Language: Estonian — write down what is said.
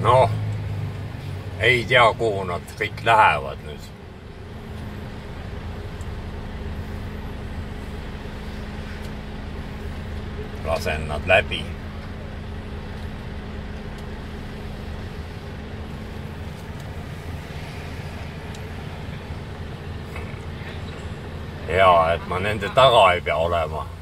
Noh, ei tea, kuhu nad kõik lähevad nüüd. Lasen nad läbi. Hea, et ma nende taga ei pea olema.